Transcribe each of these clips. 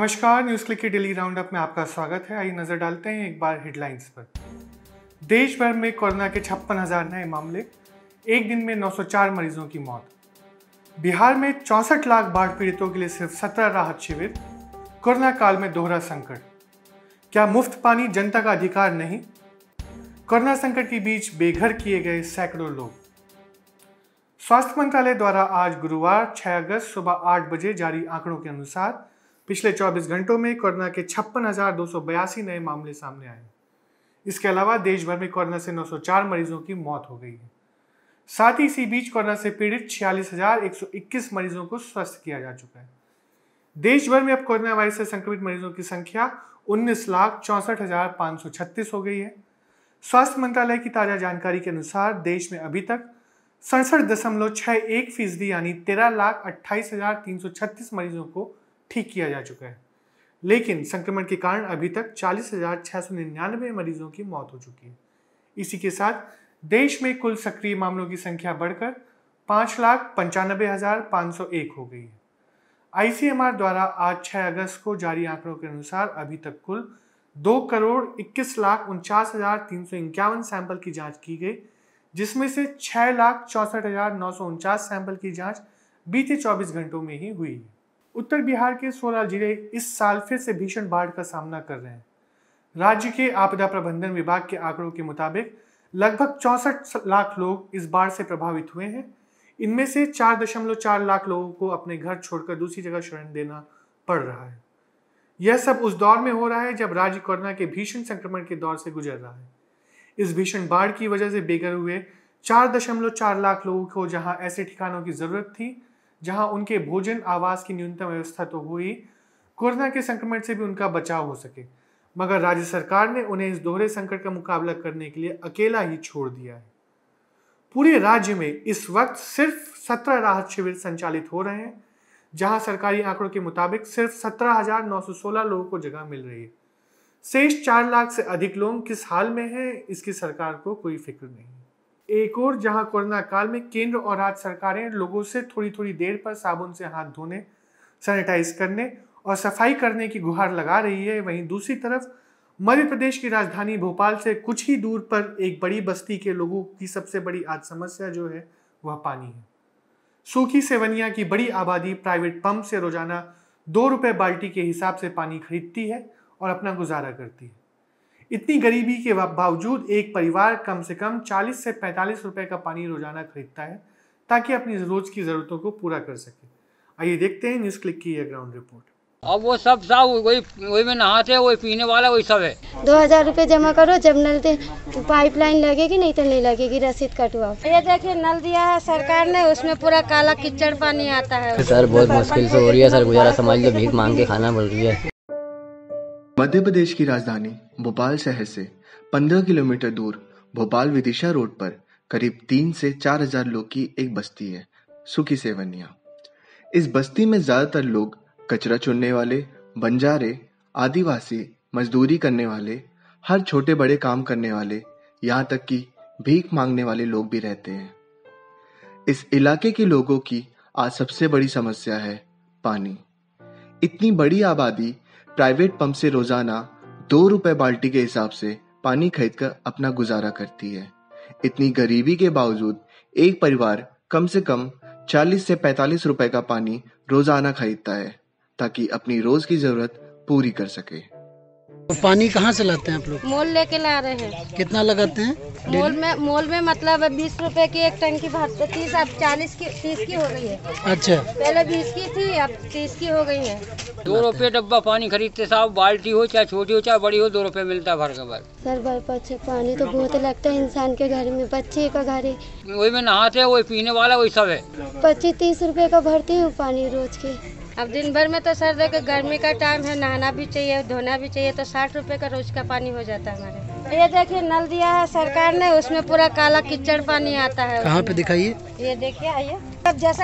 नमस्कार, News Click के daily round up में आपका स्वागत है। आइए नजर डालते हैं एक बार हेडलाइंस पर। देश भर में कोरोना के 56,000 नए मामले, एक दिन में 904 मरीजों की मौत। बिहार में 64 लाख बाढ़ पीड़ितों के लिए सिर्फ 17 राहत शिविर। कोरोना काल में दोहरा संकट, क्या मुफ्त पानी जनता का अधिकार नहीं? कोरोना संकट के बीच बेघर किए गए सैकड़ों लोग। स्वास्थ्य मंत्रालय द्वारा आज गुरुवार 6 अगस्त सुबह 8 बजे जारी आंकड़ों के अनुसार पिछले 24 घंटों में कोरोना के 56,282 नए मामले सामने आए। इसके अलावा देश भर में कोरोना से 904 मरीजों की मौत हो गई है। साथ ही इसी बीच कोरोना से पीड़ित 46,121 मरीजों को स्वस्थ किया जा चुका है। देश भर में अब कोरोना वायरस से संक्रमित मरीजों की संख्या 19,64,536 हो गई है। स्वास्थ्य मंत्रालय की ताजा जानकारी के अनुसार देश में अभी तक 67.61% यानी 13,28,336 मरीजों को ठीक किया जा चुका है, लेकिन संक्रमण के कारण अभी तक 40,699 मरीजों की मौत हो चुकी है। इसी के साथ देश में कुल सक्रिय मामलों की संख्या बढ़कर 5,95,501 हो गई है। ICMR द्वारा आज 6 अगस्त को जारी आंकड़ों के अनुसार अभी तक कुल 2,21,49,351 सैंपल की जांच की गई, जिसमें से 6,64,949 सैंपल की जांच बीते 24 घंटों में ही हुई है। उत्तर बिहार के 16 जिले इस साल फिर से भीषण बाढ़ का सामना कर रहे हैं। राज्य के आपदा प्रबंधन विभाग के आंकड़ों के मुताबिक लगभग 64 लाख लोग इस बाढ़ से प्रभावित हुए हैं। इनमें से 4.4 लाख लोगों को अपने घर छोड़कर दूसरी जगह शरण देना पड़ रहा है। यह सब उस दौर में हो रहा है जब राज्य कोरोना के भीषण संक्रमण के दौर से गुजर रहा है। इस भीषण बाढ़ की वजह से बेघर हुए 4.4 लाख लोगों को जहां ऐसे ठिकानों की जरूरत थी जहां उनके भोजन आवास की न्यूनतम व्यवस्था तो हुई, कोरोना के संक्रमण से भी उनका बचाव हो सके, मगर राज्य सरकार ने उन्हें इस दोहरे संकट का मुकाबला करने के लिए अकेला ही छोड़ दिया है। पूरे राज्य में इस वक्त सिर्फ 17 राहत शिविर संचालित हो रहे हैं, जहां सरकारी आंकड़ों के मुताबिक सिर्फ 17,916 लोगों को जगह मिल रही है। शेष 4 लाख से अधिक लोग किस हाल में हैं, इसकी सरकार को कोई फिक्र नहीं। एक और जहां कोरोना काल में केंद्र और राज्य सरकारें लोगों से थोड़ी थोड़ी देर पर साबुन से हाथ धोने, सैनिटाइज करने और सफाई करने की गुहार लगा रही है, वहीं दूसरी तरफ मध्य प्रदेश की राजधानी भोपाल से कुछ ही दूर पर एक बड़ी बस्ती के लोगों की सबसे बड़ी आज समस्या जो है वह पानी है। सूखी सेवनिया की बड़ी आबादी प्राइवेट पंप से रोजाना 2 रुपए बाल्टी के हिसाब से पानी खरीदती है और अपना गुजारा करती है। इतनी गरीबी के बावजूद एक परिवार कम से कम 40 से 45 रुपए का पानी रोजाना खरीदता है ताकि अपनी रोज की जरूरतों को पूरा कर सके। आइए देखते हैं न्यूज़ क्लिक की यह ग्राउंड रिपोर्ट। अब वो सब वही में नहाते हैं, वही पीने वाला वही सब है। 2,000 रुपए जमा करो, जब नल पाइपलाइन लगेगी नहीं तो नहीं लगेगी, रसीद कटवाओ। ये देखिए नल दिया है सरकार ने, उसमें पूरा काला कीचड़ पानी आता है। सर बहुत मुश्किल से हो रही है सर, गुजारा समझ लो, भीख मांग के खाना पड़ रही है। मध्य प्रदेश की राजधानी भोपाल शहर से 15 किलोमीटर दूर भोपाल विदिशा रोड पर करीब 3 से 4 हजार लोग की एक बस्ती है, सूखी सेवनिया। इस बस्ती में ज्यादातर लोग कचरा चुनने वाले, बंजारे, आदिवासी, मजदूरी करने वाले, हर छोटे बड़े काम करने वाले, यहाँ तक कि भीख मांगने वाले लोग भी रहते हैं। इस इलाके के लोगों की आज सबसे बड़ी समस्या है पानी। इतनी बड़ी आबादी प्राइवेट पंप से रोजाना 2 रुपए बाल्टी के हिसाब से पानी खरीदकर अपना गुजारा करती है। इतनी गरीबी के बावजूद एक परिवार कम से कम 40 से 45 रुपए का पानी रोजाना खरीदता है ताकि अपनी रोज की जरूरत पूरी कर सके। तो पानी कहाँ से लाते हैं आप लोग? मोल लेके ला रहे हैं। कितना लगाते हैं? मोल में मतलब 20 रुपए की एक टंकी भरते, 30 अब 30 की हो गई है। अच्छा, पहले 20 की थी, अब 30 की हो गई है। 2 रुपये डब्बा पानी खरीदते साहब, बाल्टी हो चाहे छोटी हो चाहे बड़ी हो, 2 रुपये मिलता है भर के बाद। सर बच्चे पानी तो बहुत लगता है इंसान के घर में, बच्चे का घर है, वही में नहाते हैं, वही पीने वाला वही सब है। 25-30 रुपए का भरती हूँ पानी रोज के। अब दिन भर में तो सर देखो गर्मी का टाइम है, नहाना भी चाहिए, धोना भी चाहिए, तो 60 रुपए का रोज का पानी हो जाता है हमारे। ये देखिए नल दिया है सरकार ने, उसमें पूरा काला कीचड़ पानी आता है। कहाँ पे दिखाइए? ये देखिए, आइए। अब जैसा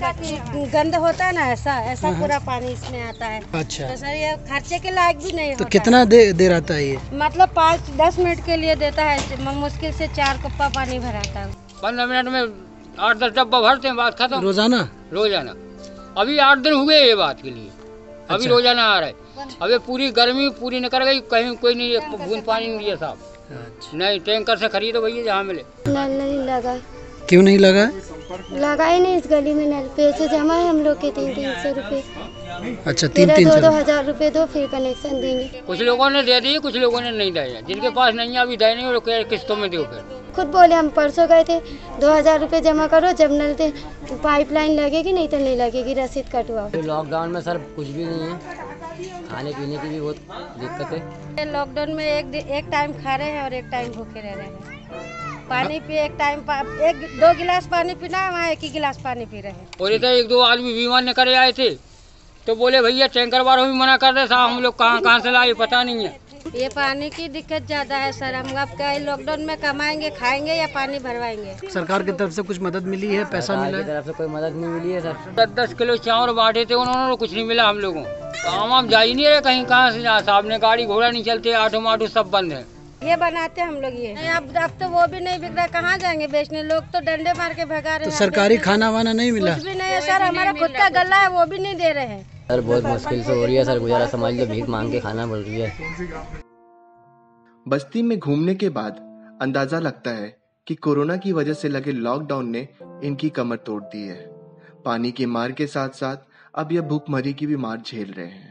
गंद होता है ना, ऐसा पूरा पानी इसमें आता है। अच्छा, तो सर ये खर्चे के लायक भी नहीं तो होता। कितना देर आता है ये? मतलब 5-10 मिनट के लिए देता है, मुश्किल से 4 कप्पा पानी भराता है। 15 मिनट में 8-10 डब्बा भरते हैं, बात खत्म। रोजाना? रोजाना। अभी 8 दिन हुए ये बात के लिए, अभी रोजाना आ रहा है। अबे पूरी गर्मी पूरी निकल गई, कहीं कोई नहीं, एक बूंद पानी नहीं दिया साहब। नहीं, टैंकर से खरीदो भैया जहाँ मिले। नल नहीं लगा। क्यों नहीं लगा? लगा ही नहीं इस गली में नल। पैसे जमा है हम लोग के 300 रुपए। अच्छा, 300 2,000 रुपए दो, फिर कनेक्शन देंगे। कुछ लोगों ने दे दिए, कुछ लोगों ने नहीं दिया। जिनके पास नहीं है अभी दे नहीं, और किस्तों में दो। फिर खुद बोले, हम परसों गए थे, 2,000 रुपए जमा करो, जब नल दे पाइपलाइन लगेगी, नहीं तो नहीं लगेगी, रसीद कटवाओ। लॉकडाउन में सर कुछ भी नहीं है, खाने पीने की भी बहुत दिक्कत है। लॉकडाउन में एक टाइम खा रहे हैं और एक टाइम भूखे रह रहे हैं। पानी पी एक टाइम 1-2 गिलास पानी पीना है, वहाँ 1 ही गिलास पानी पी रहे हैं। और इधर 1-2 आदमी बीमार निकल आए थे तो बोले भैया टैंकर वालों भी मना कर रहे साहब, हम लोग कहाँ से लाए पता नहीं है। ये पानी की दिक्कत ज्यादा है सर। हम अब क्या लॉकडाउन में कमाएंगे, खाएंगे या पानी भरवाएंगे? सरकार की तरफ से कुछ मदद मिली है? पैसा मिला है? तरफ से कोई मदद नहीं मिली है सर। 10-10 किलो चावल बांटे थे उन्होंने, कुछ नहीं मिला हम लोगों। काम आप जा ही नहीं रहे कहीं, कहाँ से जा साहब ने, गाड़ी घोड़ा नहीं चलते, ऑटो माटो सब बंद है। ये बनाते हम लोग ये। अब तो वो भी नहीं बिक रहा, कहाँ जाएंगे बेचने? लोग तो डंडे मार के भगा रहे हैं। तो सरकारी खाना वाना नहीं मिला? कुछ भी नहीं है सर, हमारा खुद का गला है, वो भी नहीं दे रहे हैं सर। बहुत मुश्किल से हो रही है सर, गुजारा समझ लो, भीख मांग के खाना पड़ रही है। बस्ती में घूमने के बाद अंदाजा लगता है कि कोरोना की वजह से लगे लॉकडाउन ने इनकी कमर तोड़ दी है। पानी की मार के साथ साथ अब यह भूखमरी की भी मार झेल रहे हैं।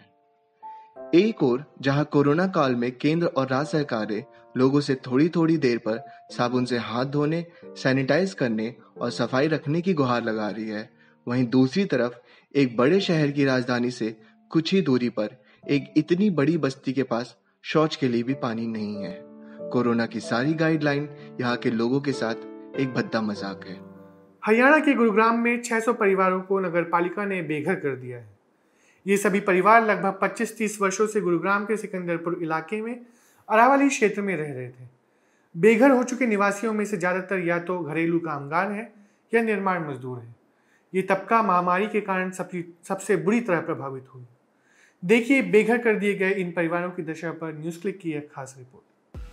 एक ओर जहां कोरोना काल में केंद्र और राज्य सरकारें लोगों से थोड़ी थोड़ी देर पर साबुन से हाथ धोने, सैनिटाइज करने और सफाई रखने की गुहार लगा रही है, वहीं दूसरी तरफ एक बड़े शहर की राजधानी से कुछ ही दूरी पर एक इतनी बड़ी बस्ती के पास शौच के लिए भी पानी नहीं है। कोरोना की सारी गाइडलाइन यहाँ के लोगों के साथ एक भद्दा मजाक है। हरियाणा के गुरुग्राम में 600 परिवारों को नगर पालिका ने बेघर कर दिया है। ये सभी परिवार लगभग 25-30 वर्षों से गुरुग्राम के सिकंदरपुर इलाके में अरावली क्षेत्र में रह रहे थे। बेघर हो चुके निवासियों में से ज्यादातर या तो घरेलू कामगार हैं या निर्माण मजदूर हैं। ये तबका महामारी के कारण सबसे बुरी तरह प्रभावित हुई। देखिए बेघर कर दिए गए इन परिवारों की दशा पर न्यूज़ क्लिक की एक खास रिपोर्ट।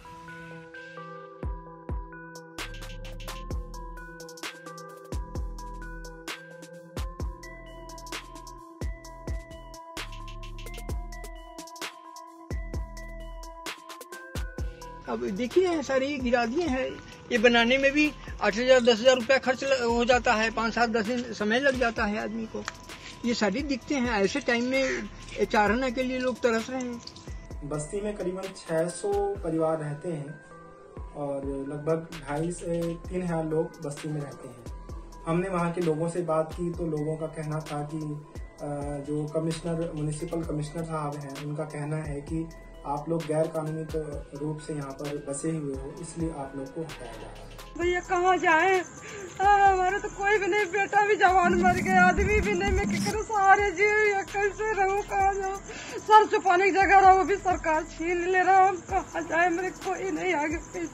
अब देखिए सर, ये गिरा दिए हैं, ये बनाने में भी 8,000-10,000 रुपया खर्च हो जाता है, 5-7-10 दिन समय लग जाता है आदमी को। ये सारी दिखते हैं, ऐसे टाइम में चारना के लिए लोग तरस रहे हैं। बस्ती में करीबन 600 परिवार रहते हैं और लगभग 2,500 से 3,000 लोग बस्ती में रहते हैं। हमने वहाँ के लोगों से बात की तो लोगों का कहना था कि जो कमिश्नर, म्युनिसिपल कमिश्नर साहब हैं, उनका कहना है कि आप लोग गैर कानूनी रूप से यहाँ पर बसे हुए हो, इसलिए आप लोग को हटाया जा रहा है। भैया कहाँ जाए, हमारे तो कोई भी नहीं, बेटा भी जवान मर गया, आदमी भी नहीं, मैं क्या सहारे जी या कैसे रहूँ, कहाँ जाऊँ? सर छुपाने की जगह रहा, वो भी सरकार छीन ले रहा, हम कहाँ जाए? मेरे कोई नहीं आगे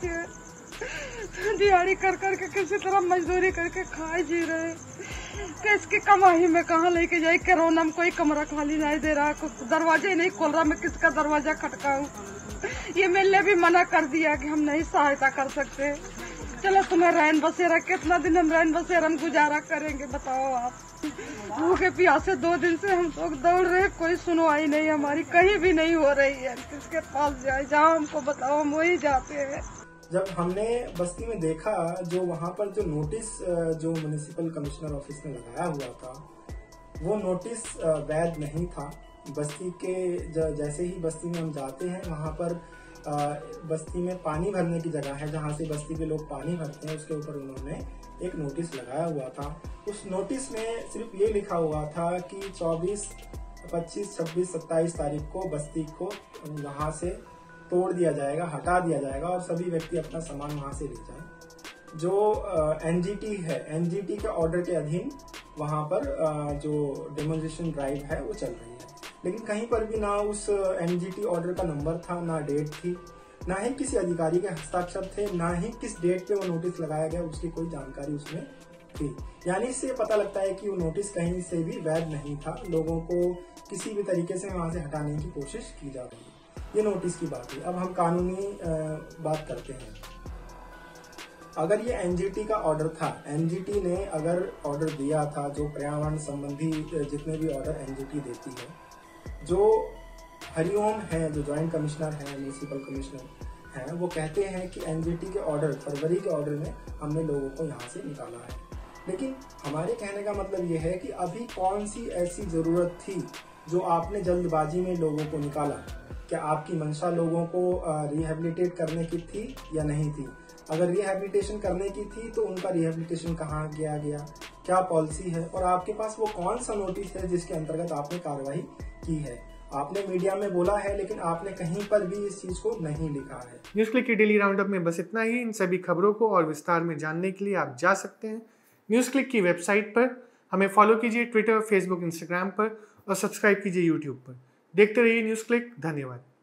पीछे, दिहाड़ी कर करके किसी तरह मजदूरी करके खाए जी रहे। किसकी कमाई में कहाँ लेके जाए? कोरोना में कोई कमरा खाली नहीं दे रहा, दरवाजे नहीं खोल रहा, मैं किसका दरवाजा खटकाऊं? ये मिलने भी मना कर दिया कि हम नहीं सहायता कर सकते। चलो तुम्हें रैन बसेरा, कितना दिन हम रैन बसेरा में गुजारा करेंगे बताओ आप? भूखे प्यासे 2 दिन से हम लोग दौड़ रहे, कोई सुनवाई नहीं हमारी, कहीं भी नहीं हो रही है। किसके पास जाए? जहाँ हमको बताओ हम वही जाते हैं। जब हमने बस्ती में देखा, जो वहाँ पर जो नोटिस जो म्युनिसिपल कमिश्नर ऑफिस ने लगाया हुआ था, वो नोटिस वैध नहीं था। बस्ती के जैसे ही बस्ती में हम जाते हैं, वहाँ पर बस्ती में पानी भरने की जगह है, जहाँ से बस्ती के लोग पानी भरते हैं, उसके ऊपर उन्होंने एक नोटिस लगाया हुआ था। उस नोटिस में सिर्फ ये लिखा हुआ था कि 24, 25, 26, 27 तारीख को बस्ती को वहाँ से तोड़ दिया जाएगा, हटा दिया जाएगा और सभी व्यक्ति अपना सामान वहाँ से ले जाएं। जो एनजीटी है, एनजीटी के ऑर्डर के अधीन वहाँ पर जो डेमोलिशन ड्राइव है वो चल रही है, लेकिन कहीं पर भी ना उस एनजीटी ऑर्डर का नंबर था, ना डेट थी, ना ही किसी अधिकारी के हस्ताक्षर थे, ना ही किस डेट पे वो नोटिस लगाया गया उसकी कोई जानकारी उसमें थी। यानी इससे पता लगता है कि वो नोटिस कहीं से भी वैध नहीं था, लोगों को किसी भी तरीके से वहाँ से हटाने की कोशिश की जा रही है। ये नोटिस की बात है। अब हम कानूनी बात करते हैं। अगर ये एनजीटी का ऑर्डर था, एनजीटी ने अगर ऑर्डर दिया था, जो पर्यावरण संबंधी जितने भी ऑर्डर एनजीटी देती है, जो हरिओम हैं जो जॉइंट कमिश्नर हैं, म्यूनिसिपल कमिश्नर हैं, वो कहते हैं कि एनजीटी के ऑर्डर, फरवरी के ऑर्डर में हमने लोगों को यहाँ से निकाला है। लेकिन हमारे कहने का मतलब ये है कि अभी कौन सी ऐसी ज़रूरत थी जो आपने जल्दबाजी में लोगों को निकाला? क्या आपकी मंशा लोगों को रिहेबिलिटेट करने की थी या नहीं थी? अगर रिहेबिलिटेशन करने की थी तो उनका रिहेबिलिटेशन कहाँ किया गया, क्या पॉलिसी है, और आपके पास वो कौन सा नोटिस है जिसके अंतर्गत आपने कार्रवाई की है? आपने मीडिया में बोला है लेकिन आपने कहीं पर भी इस चीज को नहीं लिखा है। न्यूज़ क्लिक की डेली राउंडअप में बस इतना ही। इन सभी खबरों को और विस्तार में जानने के लिए आप जा सकते हैं न्यूज़ क्लिक की वेबसाइट पर। हमें फॉलो कीजिए ट्विटर, फेसबुक, इंस्टाग्राम पर और सब्सक्राइब कीजिए यूट्यूब पर। देखते रहिए न्यूज़ क्लिक। धन्यवाद।